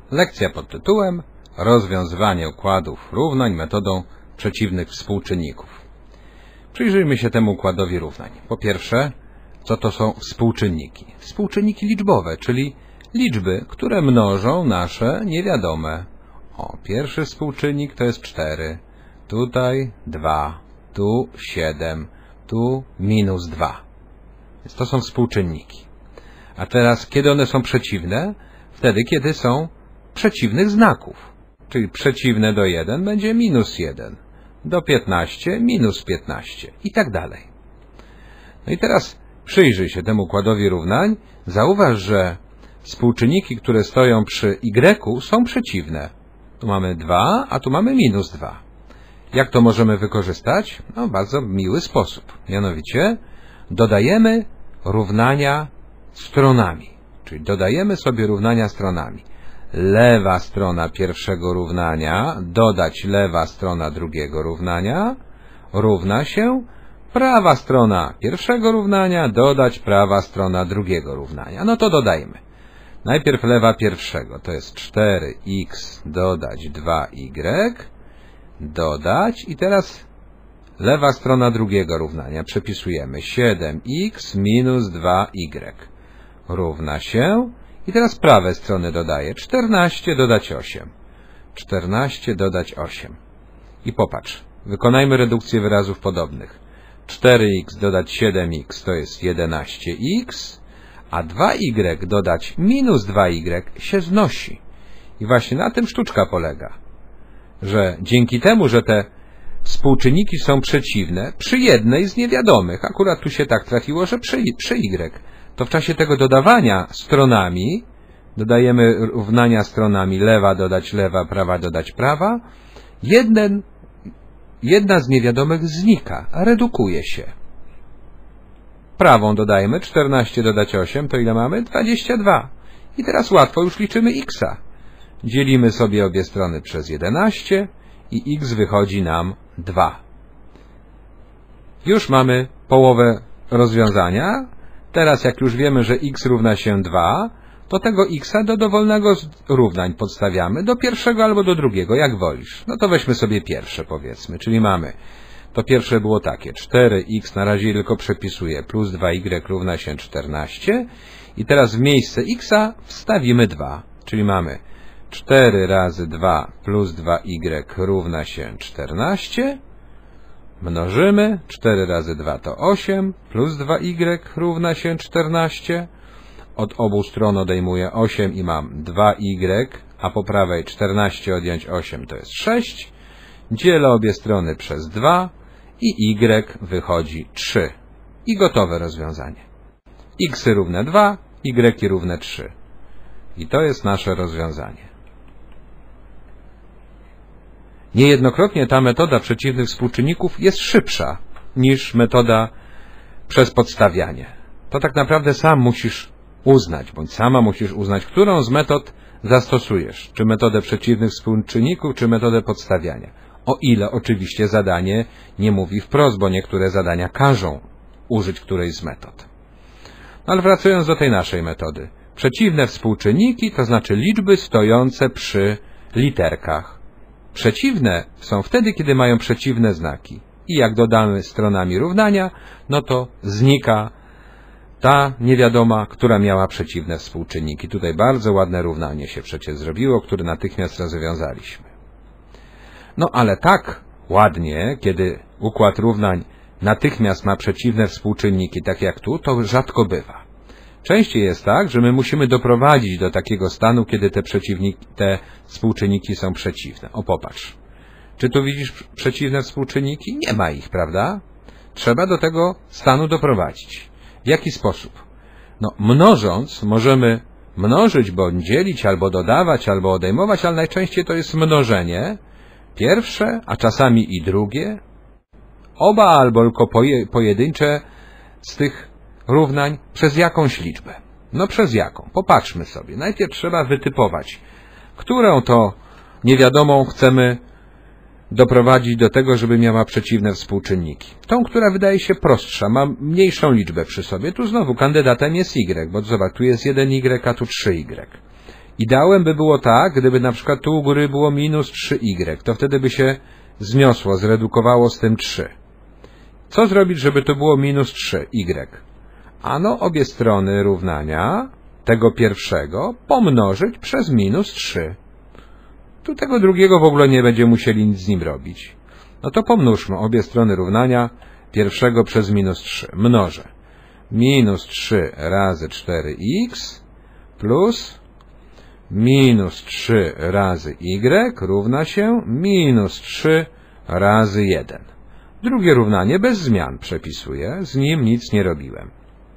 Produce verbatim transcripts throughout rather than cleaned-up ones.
Lekcja pod tytułem Rozwiązywanie układów równań metodą przeciwnych współczynników. Przyjrzyjmy się temu układowi równań. Po pierwsze, co to są współczynniki? Współczynniki liczbowe, czyli liczby, które mnożą nasze niewiadome. O, pierwszy współczynnik to jest cztery, tutaj dwa, tu siedem, tu minus dwa. Więc to są współczynniki. A teraz, kiedy one są przeciwne? Wtedy, kiedy są przeciwnych znaków. Czyli przeciwne do jeden będzie minus jeden, do piętnaście minus piętnaście i tak dalej. No i teraz przyjrzyj się temu układowi równań. Zauważ, że współczynniki, które stoją przy y, są przeciwne. Tu mamy dwa, a tu mamy minus dwa. Jak to możemy wykorzystać? No, w bardzo miły sposób. Mianowicie dodajemy równania stronami. Czyli dodajemy sobie równania stronami. Lewa strona pierwszego równania dodać lewa strona drugiego równania równa się prawa strona pierwszego równania dodać prawa strona drugiego równania. No to dodajmy. Najpierw lewa pierwszego to jest cztery x dodać dwa y dodać i teraz lewa strona drugiego równania przepisujemy siedem x minus dwa y równa się i teraz prawe strony dodaję czternaście dodać osiem. czternaście dodać osiem. I popatrz, wykonajmy redukcję wyrazów podobnych. cztery x dodać siedem x to jest jedenaście x, a dwa y dodać minus dwa y się znosi. I właśnie na tym sztuczka polega, że dzięki temu, że te współczynniki są przeciwne, przy jednej z niewiadomych, akurat tu się tak trafiło, że przy, przy y, to w czasie tego dodawania stronami, dodajemy równania stronami lewa dodać lewa, prawa dodać prawa, jeden, jedna z niewiadomych znika, redukuje się. Prawą dodajemy czternaście dodać osiem, to ile mamy? dwadzieścia dwa. I teraz łatwo już liczymy x-a. Dzielimy sobie obie strony przez jedenaście i x wychodzi nam dwa. Już mamy połowę rozwiązania. Teraz jak już wiemy, że x równa się dwa, to tego x-a do dowolnego z równań podstawiamy, do pierwszego albo do drugiego, jak wolisz. No to weźmy sobie pierwsze, powiedzmy, czyli mamy, to pierwsze było takie, cztery x, na razie tylko przepisuję, plus dwa y równa się czternaście i teraz w miejsce x-a wstawimy dwa, czyli mamy cztery razy dwa plus dwa y równa się czternaście, mnożymy, cztery razy dwa to osiem, plus dwa y równa się czternaście, od obu stron odejmuję osiem i mam dwa y, a po prawej czternaście odjąć osiem to jest sześć, dzielę obie strony przez dwa i y wychodzi trzy. I gotowe rozwiązanie. X równe dwa, y równe trzy. I to jest nasze rozwiązanie. Niejednokrotnie ta metoda przeciwnych współczynników jest szybsza niż metoda przez podstawianie. To tak naprawdę sam musisz uznać, bądź sama musisz uznać, którą z metod zastosujesz. Czy metodę przeciwnych współczynników, czy metodę podstawiania. O ile oczywiście zadanie nie mówi wprost, bo niektóre zadania każą użyć którejś z metod. No ale wracając do tej naszej metody. Przeciwne współczynniki to znaczy liczby stojące przy literkach. Przeciwne są wtedy, kiedy mają przeciwne znaki. I jak dodamy stronami równania, no to znika ta niewiadoma, która miała przeciwne współczynniki. Tutaj bardzo ładne równanie się przecież zrobiło, które natychmiast rozwiązaliśmy. No ale tak ładnie, kiedy układ równań natychmiast ma przeciwne współczynniki, tak jak tu, to rzadko bywa. Częściej jest tak, że my musimy doprowadzić do takiego stanu, kiedy te, te współczynniki są przeciwne. O, popatrz. Czy tu widzisz przeciwne współczynniki? Nie ma ich, prawda? Trzeba do tego stanu doprowadzić. W jaki sposób? No, mnożąc możemy mnożyć, bądź dzielić, albo dodawać, albo odejmować, ale najczęściej to jest mnożenie. Pierwsze, a czasami i drugie. Oba albo tylko poje, pojedyncze z tych równań przez jakąś liczbę. No przez jaką? Popatrzmy sobie. Najpierw trzeba wytypować, którą to niewiadomą chcemy doprowadzić do tego, żeby miała przeciwne współczynniki. Tą, która wydaje się prostsza, ma mniejszą liczbę przy sobie. Tu znowu kandydatem jest y, bo zobacz, tu jest jeden y, a tu trzy y. Ideałem by było tak, gdyby na przykład tu u góry było minus trzy y, to wtedy by się zniosło, zredukowało z tym trzy. Co zrobić, żeby to było minus trzy y? Ano obie strony równania tego pierwszego pomnożyć przez minus trzy. Tu tego drugiego w ogóle nie będziemy musieli nic z nim robić. No to pomnóżmy obie strony równania pierwszego przez minus trzy. Mnożę. Minus trzy razy cztery x plus minus trzy razy y równa się minus trzy razy jeden. Drugie równanie bez zmian przepisuję, z nim nic nie robiłem.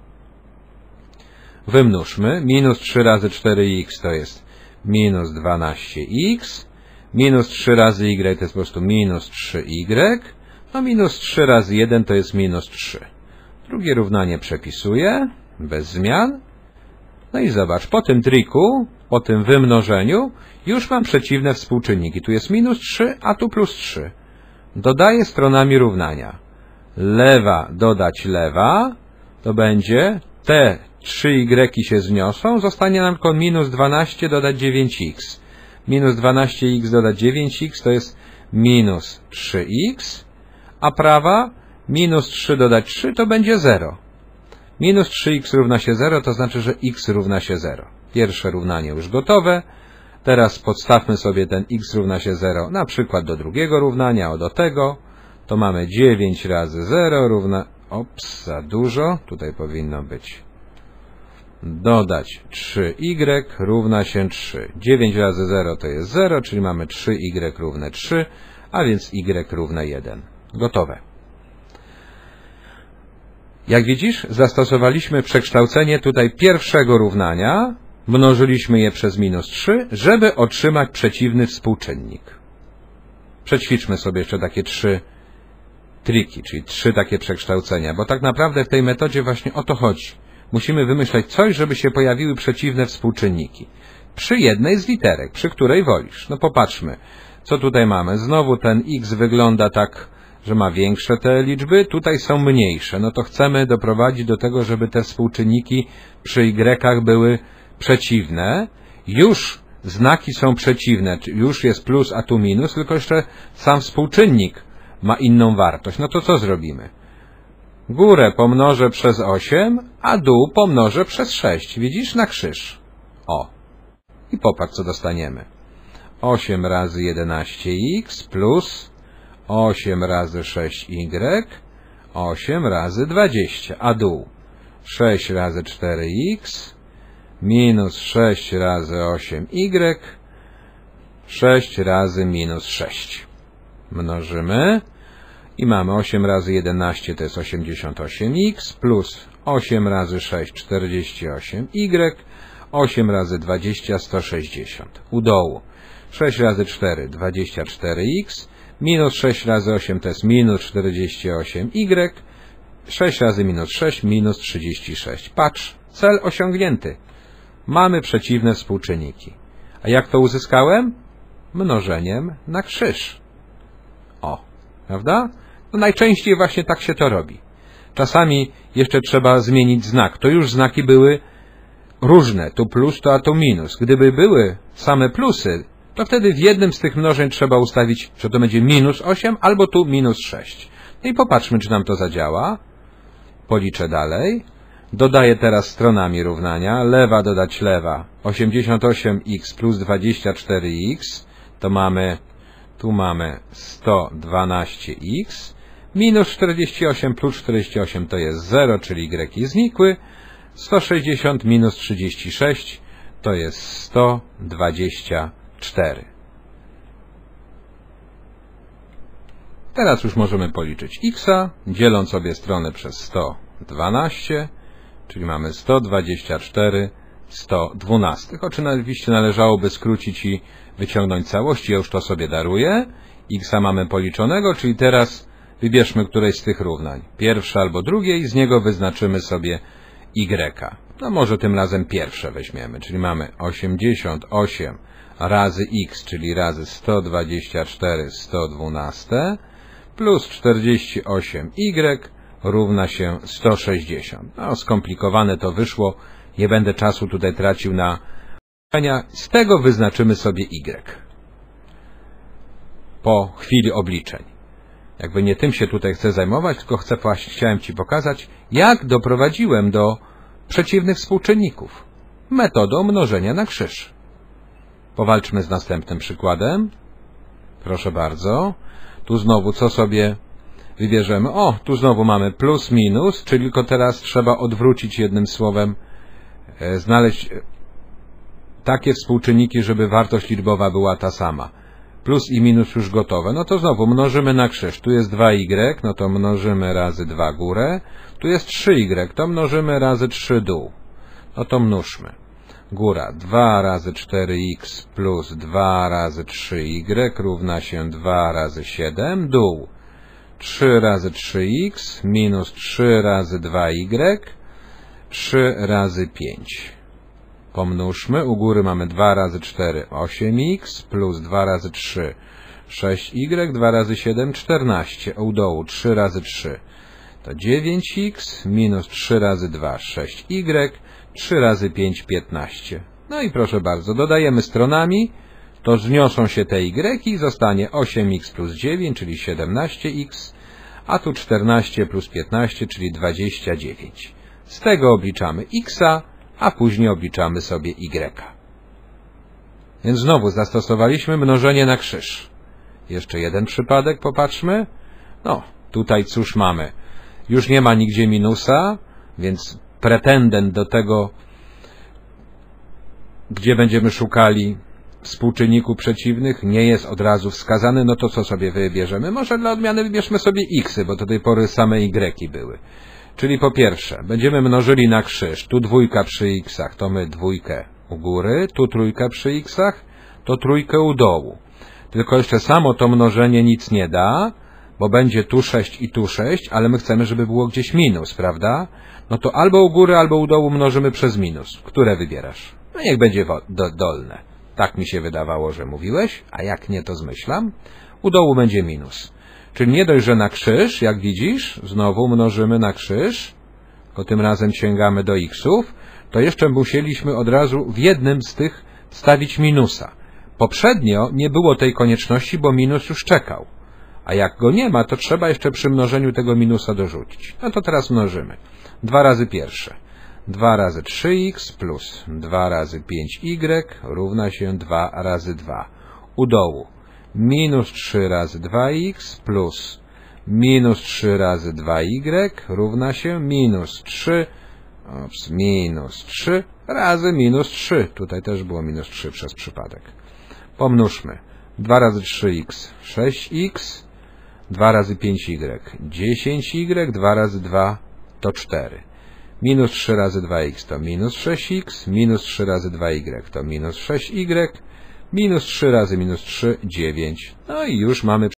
Wymnóżmy. Minus trzy razy cztery x to jest minus dwanaście x. Minus trzy razy y to jest po prostu minus trzy y. No minus trzy razy jeden to jest minus trzy. Drugie równanie przepisuję, bez zmian. No i zobacz, po tym triku, po tym wymnożeniu, już mam przeciwne współczynniki. Tu jest minus trzy, a tu plus trzy. Dodaję stronami równania. Lewa dodać lewa, to będzie te trzy y się zniosą, zostanie nam tylko minus dwanaście dodać dziewięć x. Minus dwanaście x dodać dziewięć x to jest minus trzy x, a prawa minus trzy dodać trzy to będzie zero. Minus trzy x równa się zero, to znaczy, że x równa się zero. Pierwsze równanie już gotowe. Teraz podstawmy sobie ten x równa się zero na przykład do drugiego równania, o do tego. To mamy dziewięć razy zero równa... Ops, za dużo. Tutaj powinno być dodać trzy y równa się trzy. dziewięć razy zero to jest zero, czyli mamy trzy y równe trzy, a więc y równe jeden. Gotowe. Jak widzisz, zastosowaliśmy przekształcenie tutaj pierwszego równania, mnożyliśmy je przez minus trzy, żeby otrzymać przeciwny współczynnik. Przećwiczmy sobie jeszcze takie trzy triki, czyli trzy takie przekształcenia, bo tak naprawdę w tej metodzie właśnie o to chodzi. Musimy wymyśleć coś, żeby się pojawiły przeciwne współczynniki. Przy jednej z literek, przy której wolisz. No popatrzmy, co tutaj mamy. Znowu ten x wygląda tak, że ma większe te liczby, tutaj są mniejsze. No to chcemy doprowadzić do tego, żeby te współczynniki przy y były przeciwne. Już znaki są przeciwne, już jest plus, a tu minus, tylko jeszcze sam współczynnik ma inną wartość. No to co zrobimy? Górę pomnożę przez osiem, a dół pomnożę przez sześć. Widzisz? Na krzyż. O. I popatrz, co dostaniemy. osiem razy jedenaście x plus osiem razy sześć y, osiem razy dwadzieścia, a dół sześć razy cztery x minus sześć razy osiem y, sześć razy minus sześć. Mnożymy i mamy osiem razy jedenaście to jest osiemdziesiąt osiem x plus osiem razy sześć czterdzieści osiem y, osiem razy dwadzieścia sto sześćdziesiąt. U dołu sześć razy cztery dwadzieścia cztery x minus sześć razy osiem to jest minus czterdzieści osiem y, sześć razy minus sześć minus trzydzieści sześć. Patrz, cel osiągnięty. Mamy przeciwne współczynniki. A jak to uzyskałem? Mnożeniem na krzyż. O, prawda? No najczęściej właśnie tak się to robi. Czasami jeszcze trzeba zmienić znak. To już znaki były różne. Tu plus, to a tu minus. Gdyby były same plusy, to wtedy w jednym z tych mnożeń trzeba ustawić, że to będzie minus osiem albo tu minus sześć. No i popatrzmy, czy nam to zadziała. Policzę dalej. Dodaję teraz stronami równania. Lewa dodać lewa. osiemdziesiąt osiem x plus dwadzieścia cztery x. To mamy, tu mamy sto dwanaście x. Minus czterdzieści osiem plus czterdzieści osiem to jest zero, czyli y jest znikły. sto sześćdziesiąt minus trzydzieści sześć to jest sto dwadzieścia cztery. Teraz już możemy policzyć x, dzieląc obie strony przez sto dwanaście, czyli mamy sto dwadzieścia cztery sto dwanaście. Oczywiście należałoby skrócić i wyciągnąć całość, ja już to sobie daruję. X mamy policzonego, czyli teraz wybierzmy któreś z tych równań. Pierwsze albo drugie i z niego wyznaczymy sobie y. No może tym razem pierwsze weźmiemy, czyli mamy osiemdziesiąt osiem razy x, czyli razy sto dwadzieścia cztery sto dwanaście plus czterdzieści osiem y równa się sto sześćdziesiąt. No skomplikowane to wyszło, nie będę czasu tutaj tracił na Z tego wyznaczymy sobie y po chwili obliczeń. Jakby nie tym się tutaj chcę zajmować, tylko chcę, właśnie chciałem Ci pokazać, jak doprowadziłem do przeciwnych współczynników metodą mnożenia na krzyż. Powalczmy z następnym przykładem. Proszę bardzo. Tu znowu co sobie wybierzemy? O, tu znowu mamy plus, minus, czyli tylko teraz trzeba odwrócić jednym słowem, e, znaleźć takie współczynniki, żeby wartość liczbowa była ta sama. Plus i minus już gotowe. No to znowu mnożymy na krzyż. Tu jest dwa y, no to mnożymy razy dwa górę. Tu jest trzy y, to mnożymy razy trzy dół. No to mnóżmy. Góra dwa razy cztery x plus dwa razy trzy y równa się dwa razy siedem. Dół trzy razy trzy x minus trzy razy dwa y, trzy razy pięć. Pomnóżmy. U góry mamy dwa razy cztery, osiem x, plus dwa razy trzy, sześć y, dwa razy siedem, czternaście. U dołu trzy razy trzy to dziewięć x, minus trzy razy dwa, sześć y, trzy razy pięć, piętnaście. No i proszę bardzo, dodajemy stronami, to zniosą się te y i zostanie osiem x plus dziewięć, czyli siedemnaście x, a tu czternaście plus piętnaście, czyli dwadzieścia dziewięć. Z tego obliczamy x, a później obliczamy sobie y. Więc znowu zastosowaliśmy mnożenie na krzyż. Jeszcze jeden przypadek, popatrzmy. No, tutaj cóż mamy? Już nie ma nigdzie minusa, więc pretendent do tego, gdzie będziemy szukali współczynników przeciwnych, nie jest od razu wskazany. No to co sobie wybierzemy? Może dla odmiany wybierzmy sobie x, bo do tej pory same y były. Czyli po pierwsze, będziemy mnożyli na krzyż. Tu dwójka przy xach, to my dwójkę u góry, tu trójka przy xach, to trójkę u dołu. Tylko jeszcze samo to mnożenie nic nie da, bo będzie tu sześć i tu sześć, ale my chcemy, żeby było gdzieś minus, prawda? No to albo u góry, albo u dołu mnożymy przez minus. Które wybierasz? No niech będzie do, dolne. Tak mi się wydawało, że mówiłeś, a jak nie, to zmyślam. U dołu będzie minus. Czyli nie dość, że na krzyż, jak widzisz, znowu mnożymy na krzyż, tylko tym razem sięgamy do xów, to jeszcze musieliśmy od razu w jednym z tych wstawić minusa. Poprzednio nie było tej konieczności, bo minus już czekał. A jak go nie ma, to trzeba jeszcze przy mnożeniu tego minusa dorzucić. No to teraz mnożymy. dwa razy pierwsze. dwa razy trzy x plus dwa razy pięć y równa się dwa razy dwa. U dołu minus trzy razy dwa x plus minus trzy razy dwa y równa się minus trzy, ops, minus trzy razy minus trzy. Tutaj też było minus trzy przez przypadek. Pomnóżmy. dwa razy trzy x, sześć x, dwa razy pięć y, dziesięć y, dwa razy dwa to cztery. Minus trzy razy dwa x to minus sześć x, minus trzy razy dwa y to minus sześć y, minus trzy razy minus trzy, dziewięć. No i już mamy